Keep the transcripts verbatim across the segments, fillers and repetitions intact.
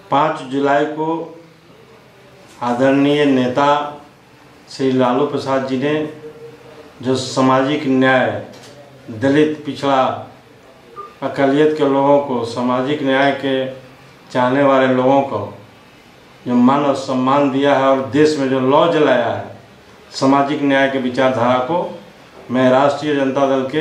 पाँच जुलाई को आदरणीय नेता श्री लालू प्रसाद जी ने जो सामाजिक न्याय, दलित, पिछड़ा, अक़लियत के लोगों को, सामाजिक न्याय के चाहने वाले लोगों को जो मान और सम्मान दिया है और देश में जो लौ जलाया है सामाजिक न्याय के विचारधारा को, मैं राष्ट्रीय जनता दल के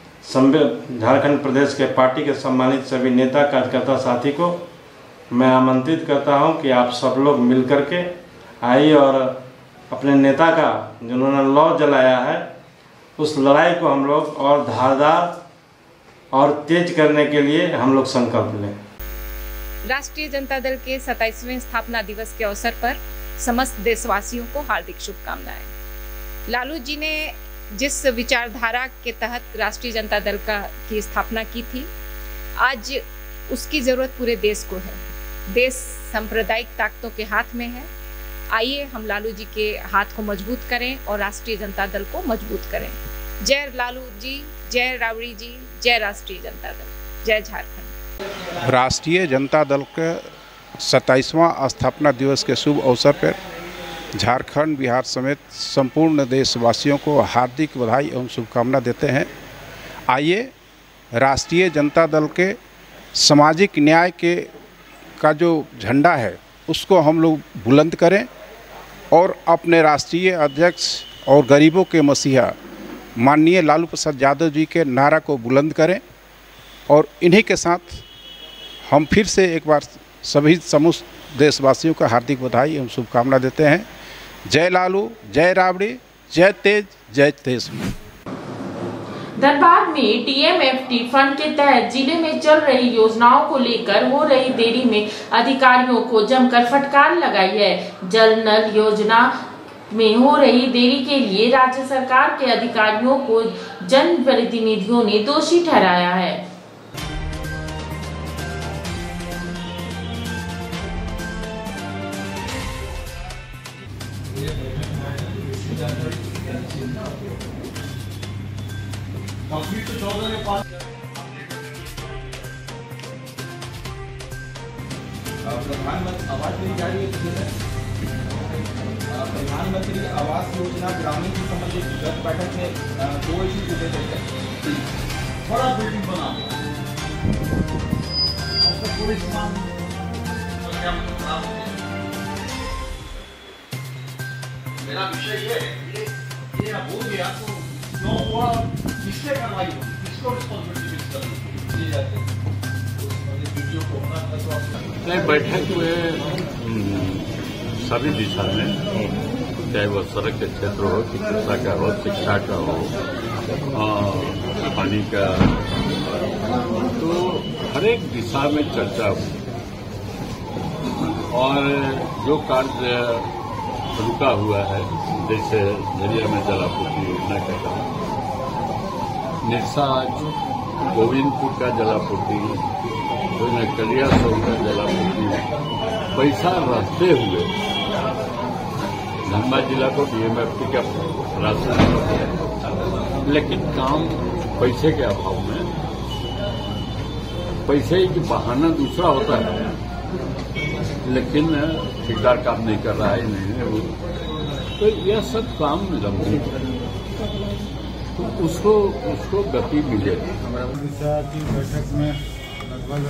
झारखंड प्रदेश के पार्टी के सम्मानित सभी नेता, कार्यकर्ता साथी को मैं आमंत्रित करता हूं कि आप सब लोग मिलकर के आइए और अपने नेता का जिन्होंने लौ जलाया है उस लड़ाई को हम लोग और धारदार और तेज करने के लिए हम लोग संकल्प लें। राष्ट्रीय जनता दल के सत्ताईसवें स्थापना दिवस के अवसर पर समस्त देशवासियों को हार्दिक शुभकामनाएं। लालू जी ने जिस विचारधारा के तहत राष्ट्रीय जनता दल का की स्थापना की थी, आज उसकी जरूरत पूरे देश को है। देश सांप्रदायिक ताकतों के हाथ में है। आइए हम लालू जी के हाथ को मजबूत करें और राष्ट्रीय जनता दल को मजबूत करें। जय लालू जी, जय राबड़ी जी, जय राष्ट्रीय जनता दल, जय झारखंड। राष्ट्रीय जनता दल के सत्ताईसवां स्थापना दिवस के शुभ अवसर पर झारखंड, बिहार समेत संपूर्ण देशवासियों को हार्दिक बधाई एवं शुभकामना देते हैं। आइए राष्ट्रीय जनता दल के सामाजिक न्याय के का जो झंडा है उसको हम लोग बुलंद करें और अपने राष्ट्रीय अध्यक्ष और गरीबों के मसीहा माननीय लालू प्रसाद यादव जी के नारा को बुलंद करें। और इन्हीं के साथ हम फिर से एक बार सभी समस्त देशवासियों का हार्दिक बधाई एवं शुभकामना देते हैं। जय लालू, जय राबड़ी, जय तेज, जय तेज। धनबाद में टीएमएफटी फंड के तहत जिले में चल रही योजनाओं को लेकर हो रही देरी में अधिकारियों को जमकर फटकार लगाई है। जल नल योजना में हो रही देरी के लिए राज्य सरकार के अधिकारियों को जनप्रतिनिधियों ने दोषी ठहराया है। प्रधानमंत्री आवास दी जा रही है। प्रधानमंत्री आवास योजना ग्रामीण से संबंधित दस बैठक में दो इशू पूछे गए थे। बड़ा बिल्डिंग बना पूरे सामान मेरा विषय ये ये ये हो गया तो जो हुआ किससे कार्रवाई होगी, किसको रिस्पॉन्सिबिलिटी दी जाती है। नहीं, बैठक में सभी दिशा में, चाहे वो सड़क के क्षेत्र हो, चिकित्सा का हो, शिक्षा का हो, पानी का, तो हर एक दिशा में चर्चा हुई और जो कार्य रुका हुआ है, जैसे झरिया में जलापूर्ति योजना का काम, निरसा गोविंदपुर का जलापूर्ति, तो मैं कलिया सौ का जलापूर्ति, पैसा रखते हुए धनबाद जिला को डीएमएफटी का राशन, लेकिन काम पैसे के अभाव में, पैसे की बहाना दूसरा होता है, लेकिन ठेकेदार काम नहीं कर रहा है, नहीं है वो, तो यह सब काम लंबित है, तो उसको उसको गति मिले। दिशा की बैठक में लगभग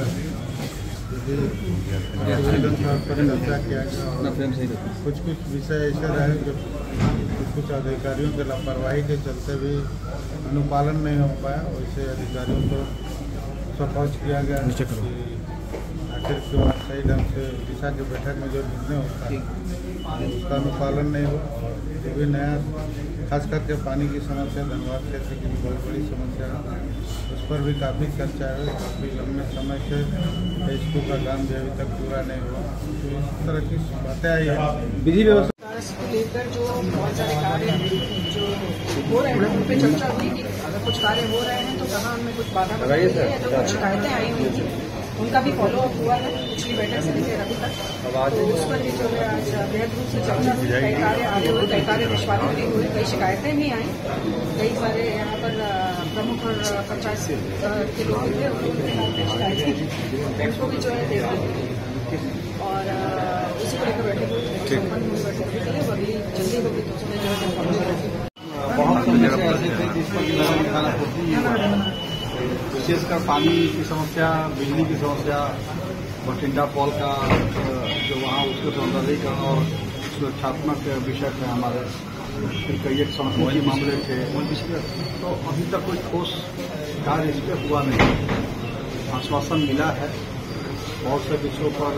चर्चा किया गया। कुछ कुछ विषय ऐसे रहे जो कुछ कुछ अधिकारियों के लापरवाही के चलते भी अनुपालन नहीं हो पाया, वैसे अधिकारियों को सपोज किया गया आखिर क्यों सही ढंग से दिशा की बैठक में जो निर्णय होता है उसका अनुपालन नहीं हो। जो भी नया खास करके पानी की समस्या धनबाद क्षेत्र की बहुत बड़ी समस्या है, उस पर भी काफ़ी चर्चा है। काफ़ी लंबे समय से स्कूल का काम भी अभी तक पूरा नहीं हुआ, तो इस तरह की बातें आई है। विधि व्यवस्था को लेकर जो बहुत सारे कार्य जो हो रहे हैं उन पर चर्चा हुई कि अगर कुछ कार्य हो रहे हैं तो कहाँ उनमें कुछ बाधा बन रही है, तो कुछ शिकायतें आई हुई थी, उनका भी फॉलो अप हुआ है पिछली बैठक से लेकर अभी तक। तो उस पर भी जो है आज बेहद रूप से चर्चा हुई, कई कार्य आगे हुए, कई कार्य निष्पादित भी हुए, कई शिकायतें भी आई, कई सारे यहाँ पर प्रमुख और पंचायत के लोग थे उनको भी शिकायतें उनको भी जो है देखा। और और उसी को लेकर बैठे हुए संपन्न हुई बैठक के लिए अगली जल्दी होगी तो उसमें जो है बहुत समस्या ऐसी थी जिस पर नगर निकाला होती है, विशेषकर पानी की समस्या, बिजली की समस्या, बठिंडा पॉल का जो वहाँ उसके सौंदर्यीकरण और सुरक्षात्मक विषय थे हमारे, फिर कई एक समस्या के मामले थे, तो अभी तक कोई ठोस कार्य इस पर हुआ नहीं। आश्वासन मिला है, बहुत से विषयों पर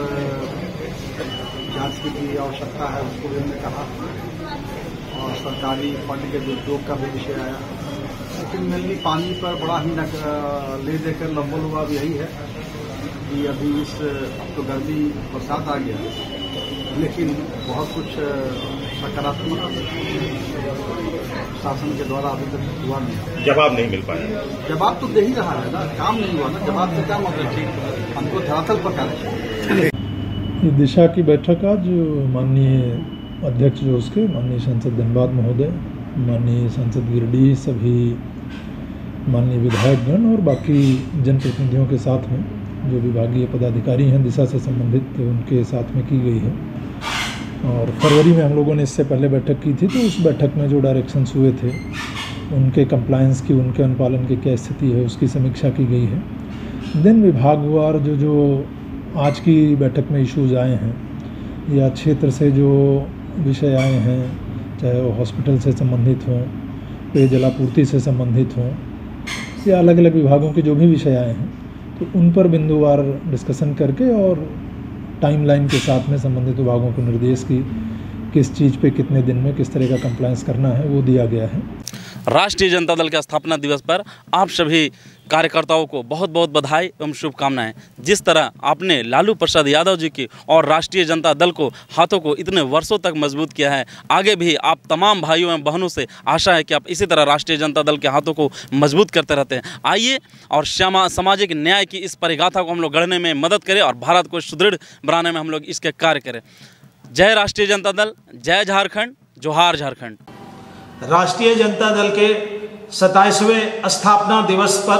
जांच की भी आवश्यकता है, उसको भी हमने कहा, और सरकारी फंड के दुरुपयोग का भी विषय आया, लेकिन मेनली पानी पर बड़ा ही न ले देकर लंबा लुबा यही है कि अभी इस अब तो गर्मी बरसात आ गया, लेकिन बहुत कुछ सकारात्मक शासन के द्वारा अभी तक हुआ नहीं। जवाब नहीं मिल पाया। जवाब तो दे ही रहा है ना, काम नहीं हुआ ना, जवाब से क्या मतलब, हमको धरातल पर कार्य चाहिए। दिशा की बैठक आज माननीय अध्यक्ष जो उसके माननीय सांसद धनबाद महोदय, माननीय सांसद गिरडी, सभी माननीय विधायकगण और बाकी जनप्रतिनिधियों के साथ में जो विभागीय पदाधिकारी हैं दिशा से संबंधित, उनके साथ में की गई है। और फरवरी में हम लोगों ने इससे पहले बैठक की थी, तो उस बैठक में जो डायरेक्शंस हुए थे उनके कंप्लायंस की, उनके अनुपालन की क्या स्थिति है उसकी समीक्षा की गई है। दिन विभागवार जो जो आज की बैठक में इश्यूज आए हैं या क्षेत्र से जो विषय आए हैं, चाहे वो हॉस्पिटल से संबंधित हों, पेयजल आपूर्ति से संबंधित हों, या अलग अलग विभागों के जो भी विषय आए हैं, तो उन पर बिंदुवार डिस्कशन करके और टाइमलाइन के साथ में संबंधित विभागों को निर्देश की किस चीज़ पे कितने दिन में किस तरह का कंप्लायंस करना है वो दिया गया है। राष्ट्रीय जनता दल के स्थापना दिवस पर आप सभी कार्यकर्ताओं को बहुत बहुत बधाई एवं शुभकामनाएं। जिस तरह आपने लालू प्रसाद यादव जी की और राष्ट्रीय जनता दल को हाथों को इतने वर्षों तक मजबूत किया है, आगे भी आप तमाम भाइयों एवं बहनों से आशा है कि आप इसी तरह राष्ट्रीय जनता दल के हाथों को मजबूत करते रहते हैं। आइए और श्यामा सामाजिक न्याय की इस परिगाथा को हम लोग गढ़ने में मदद करें और भारत को सुदृढ़ बनाने में हम लोग इसके कार्य करें। जय राष्ट्रीय जनता दल, जय झारखंड, जोहार झारखंड। राष्ट्रीय जनता दल के सत्ताईसवें स्थापना दिवस पर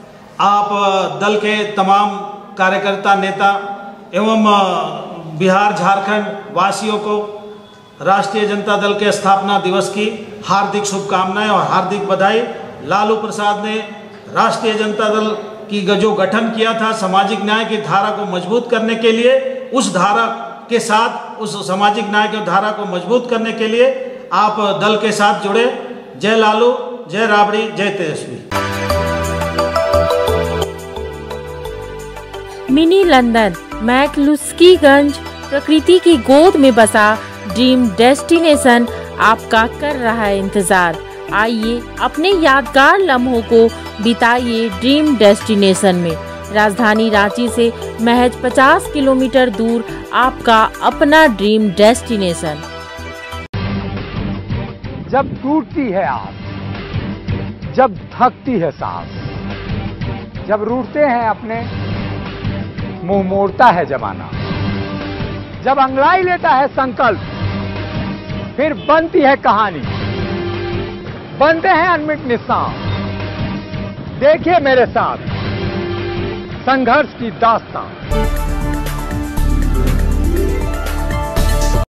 आप दल के तमाम कार्यकर्ता, नेता एवं बिहार झारखंड वासियों को राष्ट्रीय जनता दल के स्थापना दिवस की हार्दिक शुभकामनाएं और हार्दिक बधाई। लालू प्रसाद ने राष्ट्रीय जनता दल की जो गठन किया था सामाजिक न्याय की धारा को मजबूत करने के लिए, उस धारा के साथ उस सामाजिक न्याय की धारा को मजबूत करने के लिए आप दल के साथ जुड़े। जय लालू, जय राबड़ी, जय तेजस्वी। मिनी लंदन मैक्लुस्कीगंज प्रकृति की गोद में बसा ड्रीम डेस्टिनेशन आपका कर रहा है इंतजार। आइए अपने यादगार लम्हों को बिताइए ड्रीम डेस्टिनेशन में। राजधानी रांची से महज पचास किलोमीटर दूर आपका अपना ड्रीम डेस्टिनेशन। जब टूटती है आस, जब थकती है सांस, जब रूठते हैं अपने, मुंह मोड़ता है जमाना, जब अंगड़ाई लेता है संकल्प, फिर बनती है कहानी, बनते हैं अनमिट निशान। देखिए मेरे साथ संघर्ष की दास्तान।